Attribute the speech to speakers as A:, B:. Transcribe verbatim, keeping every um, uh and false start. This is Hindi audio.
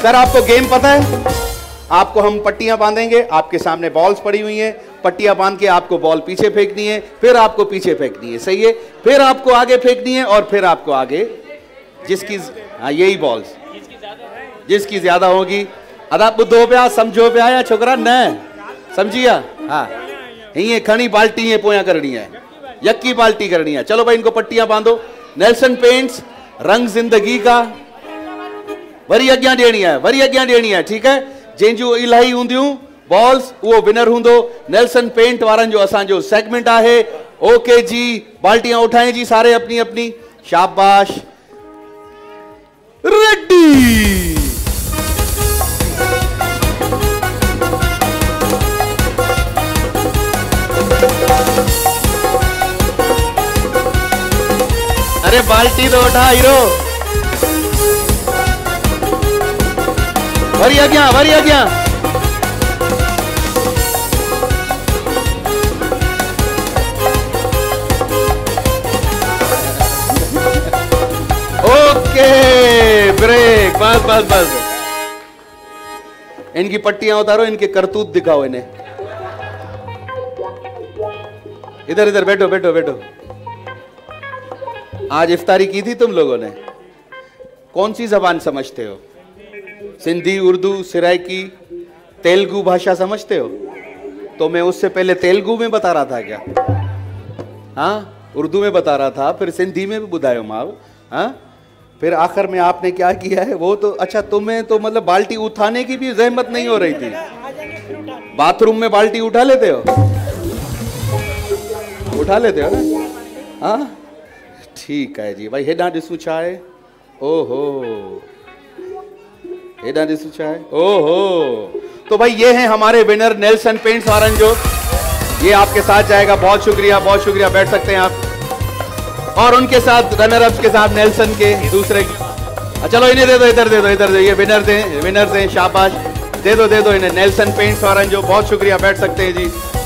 A: सर आपको गेम पता है? आपको हम पट्टियां बांधेंगे, आपके सामने बॉल्स पड़ी हुई हैं, पट्टियां बांध के आपको बॉल पीछे फेंकनी है, फिर आपको पीछे फेंकनी है, सही है, फिर आपको आगे फेंकनी है और फिर आपको आगे, जिसकी, हाँ यही बॉल्स, जिसकी ज्यादा होगी। अदा बुद्धो पे समझो पे आया छोकरा न समझिया। हाँ ये खड़ी बाल्टी है पोया करनी है, यक्की बाल्टी करनी है। चलो भाई इनको पट्टियां बांधो। नेल्सन पेंट्स रंग जिंदगी का वरी अग्यां ॾियणी है, वरी अग्यां ॾियणी है, ठीक है। जंहिंजूं इलाही हूंदियूं बॉल्स उहो विनर हूंदो। नेल्सन पेंट वारनि जो असांजो सेगमेंट आहे। ओके जी, बाल्टियां उठाएं जी सारे अपनी अपनी, शाबाश, रेडी। अरे बाल्टी तो उठा हीरो, वरी अग्यां, वरी अग्यां। ओके ब्रेक, बस बस बस। इनकी पट्टियां उतारो, इनके करतूत दिखाओ इन्हें। इधर इधर बैठो बैठो बैठो। आज इफ्तारी की थी तुम लोगों ने? कौन सी जबान समझते हो? सिंधी, उर्दू, सिराइकी, तेलुगु भाषा समझते हो? तो मैं उससे पहले तेलुगु में बता रहा था क्या? हाँ उर्दू में बता रहा था, फिर सिंधी में भी बुधायो माव, हाँ फिर आखिर में आपने क्या किया है वो तो। अच्छा तुम्हें तो मतलब बाल्टी उठाने की भी जहमत नहीं हो रही थी? बाथरूम में बाल्टी उठा लेते हो? उठा लेते हो ना? हाँ ठीक है जी भाई। हेडा ॾिसूं छा आहे? ओहो हेडा ॾिसूं छा आहे? ओहो। तो भाई ये हैं हमारे विनर नेल्सन पेंट्स वारन जो, ये आपके साथ जाएगा। बहुत शुक्रिया बहुत शुक्रिया, बैठ सकते हैं आप। और उनके साथ रनर अप्स के साथ नेल्सन के दूसरे, चलो इन्हें दे दो, इधर दे दो, इधर दे, ये विनर दे, विनर दे, शाबाश, दे दो दे दो इन्हें, नेल्सन पेंट्स वारन जो। बहुत शुक्रिया, बैठ सकते हैं जी।